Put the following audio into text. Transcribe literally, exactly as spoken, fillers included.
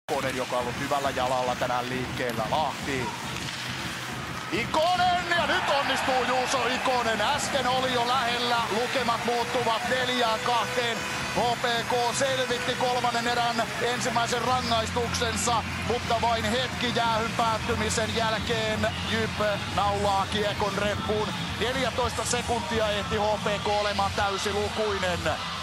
Ikonen, joka on ollut hyvällä jalalla tänään liikkeellä. Lahti. Ikonen ja nyt onnistuu Juuso Ikonen. Äsken oli jo lähellä. Lukemat muuttuvat neljään kahteen. H P K selvitti kolmannen erän ensimmäisen rangaistuksensa, mutta vain hetki jäähyn päättymisen jälkeen Jyp naulaa kiekon reppuun. neljätoista sekuntia ehti H P K olemaan täysilukuinen.